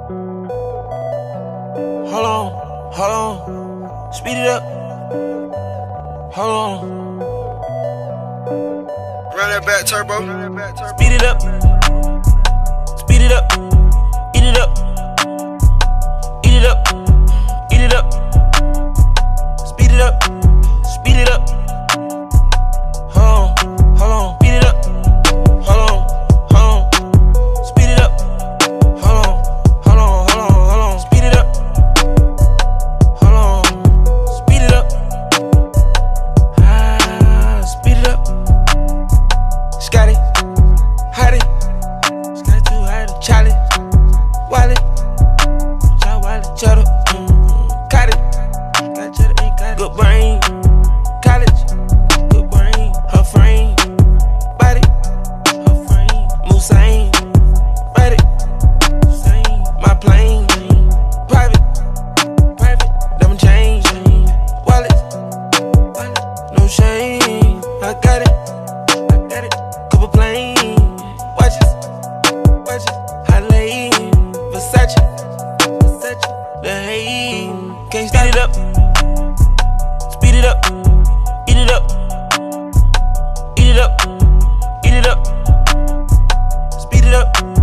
Hold on, speed it up. Hold on. Run that back, turbo. Speed it up. Speed it up. Eat it up. Eat it up. Eat it up. Speed it up. Speed it up. Hold on. Speed it up. Hold on. Speed it up. Hold on. Speed it up. Hold on. Speed it up. Speed it up. Scotty, Hottie, Scotty too Hottie, Charlie, Wally, Cheddar, Cotty, got Cheddar ain't got it. Good brain, college, good brain, her frame, body, her frame, Musain, body, my plane, private, diamond chain, wallet, no shame, I got it. Couple plain watches, Halle, Versace, the hay. Can't speed it up, speed it up, eat it up, eat it up, eat it up, speed it up.